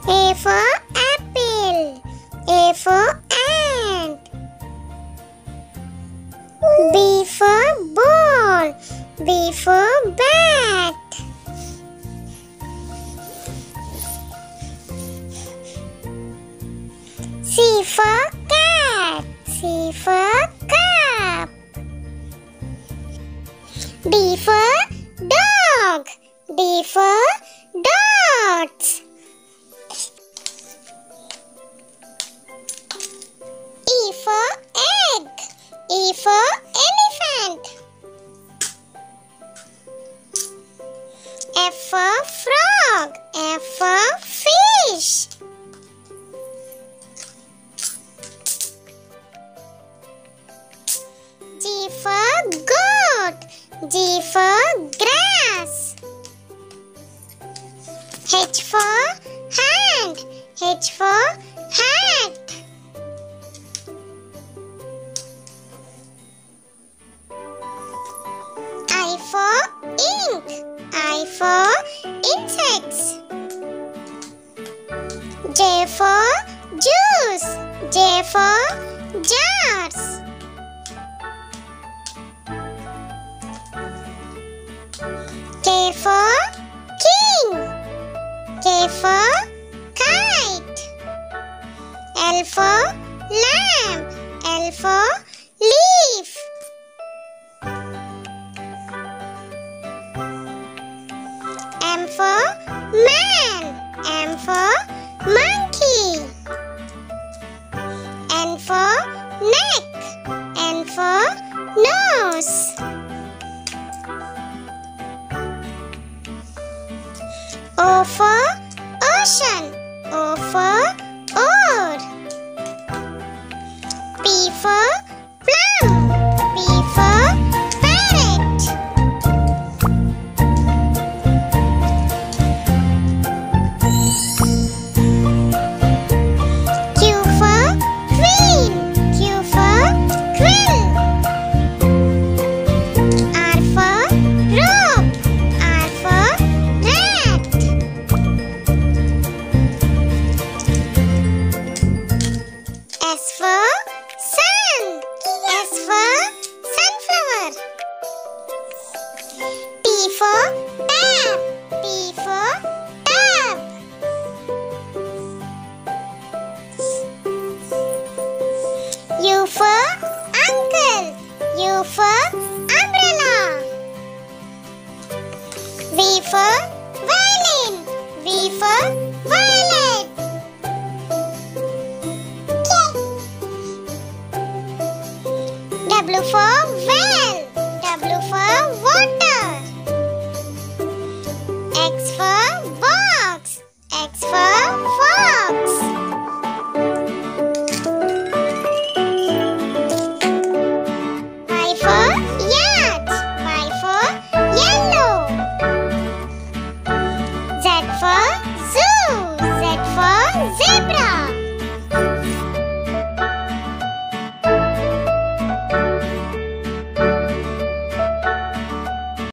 A for apple. A for ant. B for ball. B for bat. C for cat. C for cup. D for dog. D for dots. E for egg. E for elephant. F for frog. F for fish. G for goat. G for grass. H for hand. H for hat. I for ink. I for insects. J for juice. J for jars. K for king. K for kite. L for lamb. L for leaf. M for man. M for monkey. N for neck. N for nose. O for ocean. O for oar. P for plum. P for parrot. Q for queen. Q for quill. R for rope. R for rat. S for sun. S for sunflower. T for tap. T for tap. U for uncle. U for umbrella. V for violin. V for